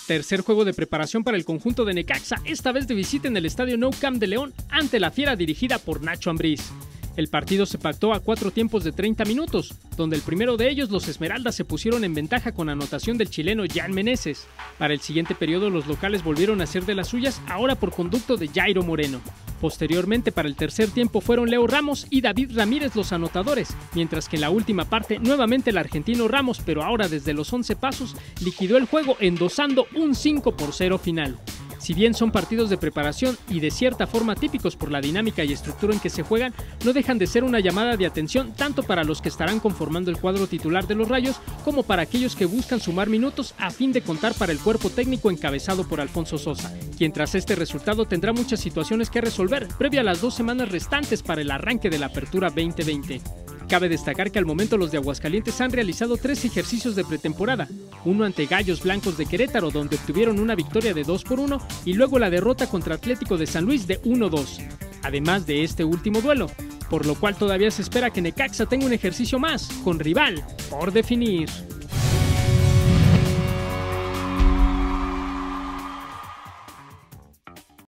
Tercer juego de preparación para el conjunto de Necaxa, esta vez de visita en el estadio Nou Camp de León ante la Fiera dirigida por Nacho Ambriz. El partido se pactó a 4 tiempos de 30 minutos, donde el primero de ellos los Esmeraldas se pusieron en ventaja con anotación del chileno Jan Meneses. Para el siguiente periodo los locales volvieron a hacer de las suyas, ahora por conducto de Jairo Moreno. Posteriormente, para el tercer tiempo fueron Leo Ramos y David Ramírez los anotadores, mientras que en la última parte nuevamente el argentino Ramos, pero ahora desde los 11 pasos, liquidó el juego endosando un 5-0 final. Si bien son partidos de preparación y de cierta forma típicos por la dinámica y estructura en que se juegan, no dejan de ser una llamada de atención tanto para los que estarán conformando el cuadro titular de los Rayos como para aquellos que buscan sumar minutos a fin de contar para el cuerpo técnico encabezado por Alfonso Sosa, quien tras este resultado tendrá muchas situaciones que resolver previa a las 2 semanas restantes para el arranque de la Apertura 2020. Cabe destacar que al momento los de Aguascalientes han realizado 3 ejercicios de pretemporada, uno ante Gallos Blancos de Querétaro donde obtuvieron una victoria de 2-1 y luego la derrota contra Atlético de San Luis de 1-2, además de este último duelo, por lo cual todavía se espera que Necaxa tenga un ejercicio más, con rival por definir.